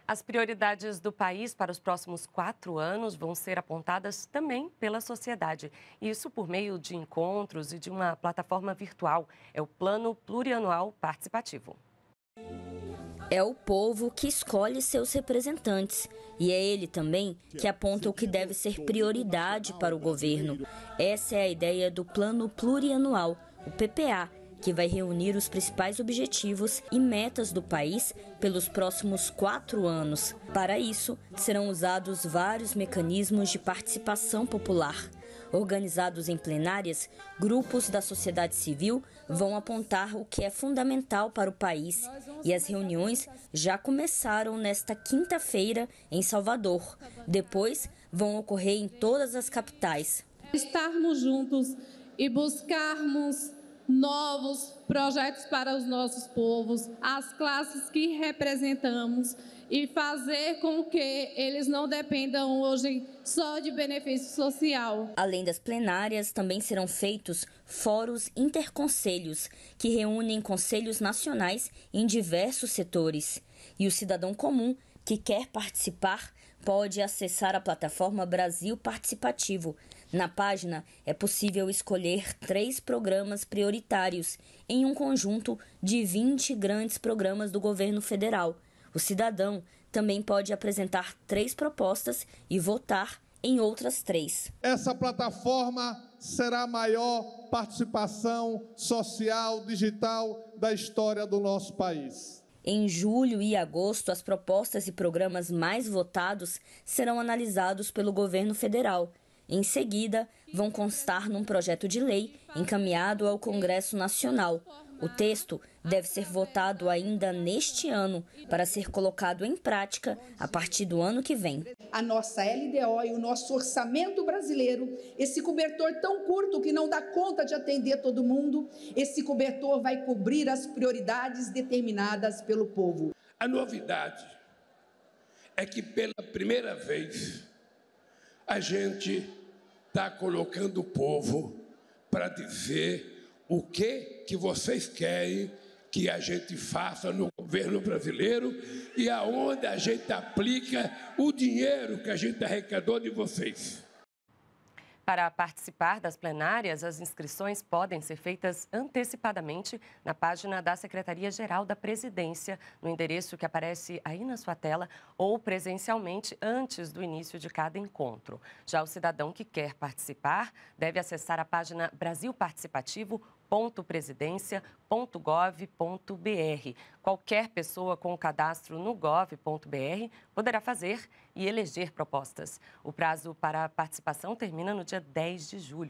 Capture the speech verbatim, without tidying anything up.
As prioridades do país para os próximos quatro anos vão ser apontadas também pela sociedade. Isso por meio de encontros e de uma plataforma virtual. É o Plano Plurianual Participativo. É o povo que escolhe seus representantes e é ele também que aponta o que deve ser prioridade para o governo. Essa é a ideia do Plano Plurianual, o P P A, que vai reunir os principais objetivos e metas do país pelos próximos quatro anos. Para isso, serão usados vários mecanismos de participação popular. Organizados em plenárias, grupos da sociedade civil vão apontar o que é fundamental para o país. E as reuniões já começaram nesta quinta-feira em Salvador. Depois, vão ocorrer em todas as capitais. Estarmos juntos e buscarmos novos projetos para os nossos povos, as classes que representamos e fazer com que eles não dependam hoje só de benefício social. Além das plenárias, também serão feitos fóruns interconselhos, que reúnem conselhos nacionais em diversos setores. E o cidadão comum que quer participar pode acessar a plataforma Brasil Participativo. Na página é possível escolher três programas prioritários em um conjunto de vinte grandes programas do governo federal. O cidadão também pode apresentar três propostas e votar em outras três. Essa plataforma será a maior participação social digital da história do nosso país. Em julho e agosto, as propostas e programas mais votados serão analisados pelo governo federal. Em seguida, vão constar num projeto de lei encaminhado ao Congresso Nacional. O texto deve ser votado ainda neste ano para ser colocado em prática a partir do ano que vem. A nossa L D O e o nosso orçamento brasileiro, esse cobertor tão curto que não dá conta de atender todo mundo, esse cobertor vai cobrir as prioridades determinadas pelo povo. A novidade é que pela primeira vez a gente está colocando o povo para dizer o que, que vocês querem que a gente faça no governo brasileiro e aonde a gente aplica o dinheiro que a gente arrecadou de vocês. Para participar das plenárias, as inscrições podem ser feitas antecipadamente na página da Secretaria-Geral da Presidência, no endereço que aparece aí na sua tela, ou presencialmente antes do início de cada encontro. Já o cidadão que quer participar deve acessar a página brasil participativo ponto presidência ponto gov ponto br. Qualquer pessoa com cadastro no gov ponto br poderá fazer e eleger propostas. O prazo para a participação termina no dia dez de julho.